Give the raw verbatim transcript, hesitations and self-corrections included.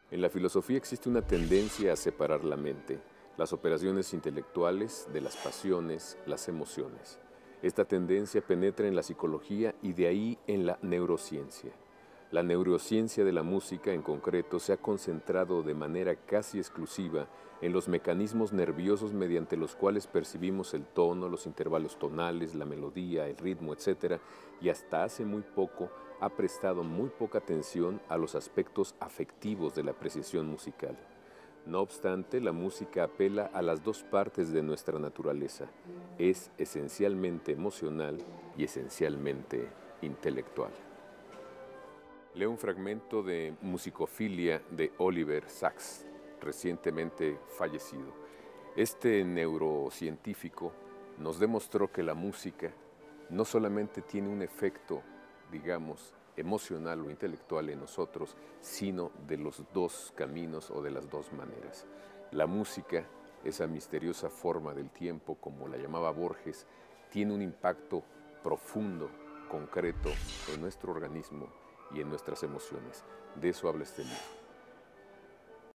En la filosofía existe una tendencia a separar la mente, las operaciones intelectuales de las pasiones, las emociones. Esta tendencia penetra en la psicología y de ahí en la neurociencia. La neurociencia de la música en concreto se ha concentrado de manera casi exclusiva en los mecanismos nerviosos mediante los cuales percibimos el tono, los intervalos tonales, la melodía, el ritmo, etcétera, y hasta hace muy poco ha prestado muy poca atención a los aspectos afectivos de la apreciación musical. No obstante, la música apela a las dos partes de nuestra naturaleza. Es esencialmente emocional y esencialmente intelectual. Leo un fragmento de Musicofilia de Oliver Sacks, recientemente fallecido. Este neurocientífico nos demostró que la música no solamente tiene un efecto, digamos, emocional o intelectual en nosotros, sino de los dos caminos o de las dos maneras. La música, esa misteriosa forma del tiempo, como la llamaba Borges, tiene un impacto profundo, concreto en nuestro organismo y en nuestras emociones. De eso habla este libro.